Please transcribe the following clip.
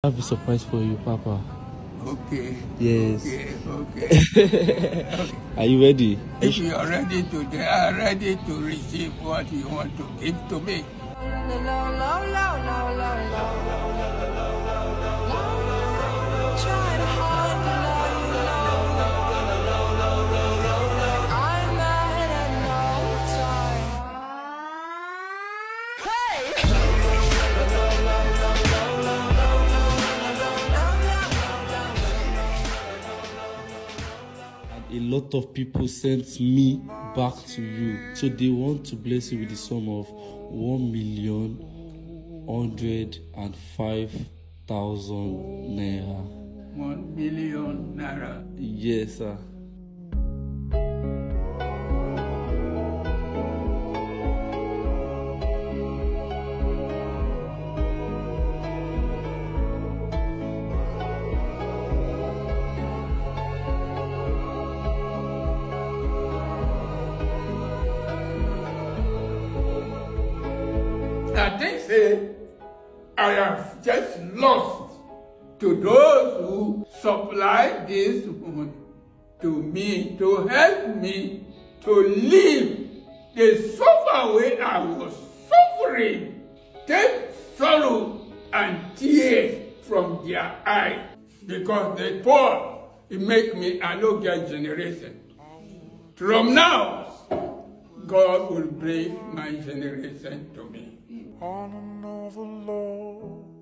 I have a surprise for you, Papa. Okay. Yes. Okay. Are you ready? If you are ready to, they are ready to receive what you want to give to me. A lot of people sent me back to you, so they want to bless you with the sum of 1,105,000 naira. 1 million naira. Yes, sir. Now they say I have just lost to those who supply this money to me to help me to leave the suffer way I was suffering. Take sorrow and tears from their eyes because they poor. It make me a no get generation. From now, God will bring my generation to me. On another love.